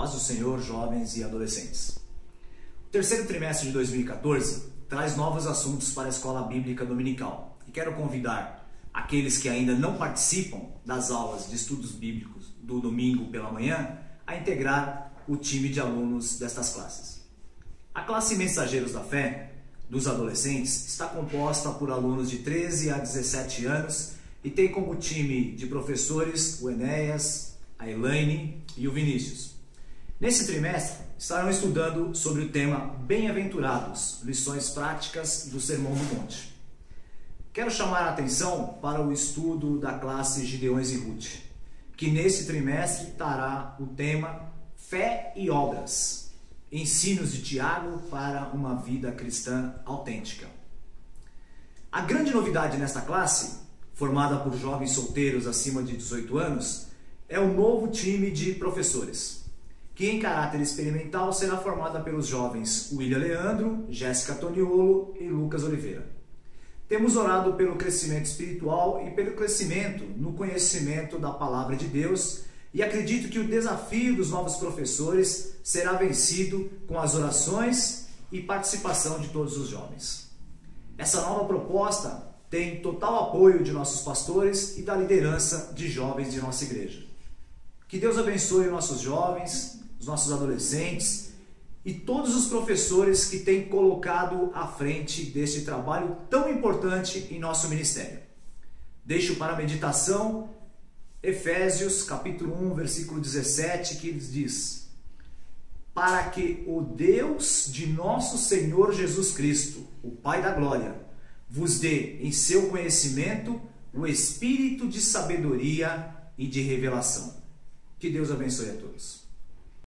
paz do Senhor, jovens e adolescentes. O terceiro trimestre de 2014 traz novos assuntos para a Escola Bíblica Dominical e quero convidar aqueles que ainda não participam das aulas de estudos bíblicos do domingo pela manhã a integrar o time de alunos destas classes. A classe Mensageiros da Fé dos adolescentes está composta por alunos de 13 a 17 anos e tem como time de professores o Enéas, a Elaine e o Vinícius. Nesse trimestre, estarão estudando sobre o tema Bem-aventurados, lições práticas do Sermão do Monte. Quero chamar a atenção para o estudo da classe Gideões e Ruth, que nesse trimestre trará o tema Fé e Obras, ensinos de Tiago para uma vida cristã autêntica. A grande novidade nesta classe, formada por jovens solteiros acima de 18 anos, é o novo time de professores, que em caráter experimental será formada pelos jovens William Leandro, Jéssica Toniolo e Lucas Oliveira. Temos orado pelo crescimento espiritual e pelo crescimento no conhecimento da Palavra de Deus e acredito que o desafio dos novos professores será vencido com as orações e participação de todos os jovens. Essa nova proposta tem total apoio de nossos pastores e da liderança de jovens de nossa igreja. Que Deus abençoe nossos jovens, os nossos adolescentes e todos os professores que têm colocado à frente deste trabalho tão importante em nosso ministério. Deixo para a meditação Efésios capítulo 1, versículo 17, que diz: para que o Deus de nosso Senhor Jesus Cristo, o Pai da Glória, vos dê em seu conhecimento o espírito de sabedoria e de revelação. Que Deus abençoe a todos.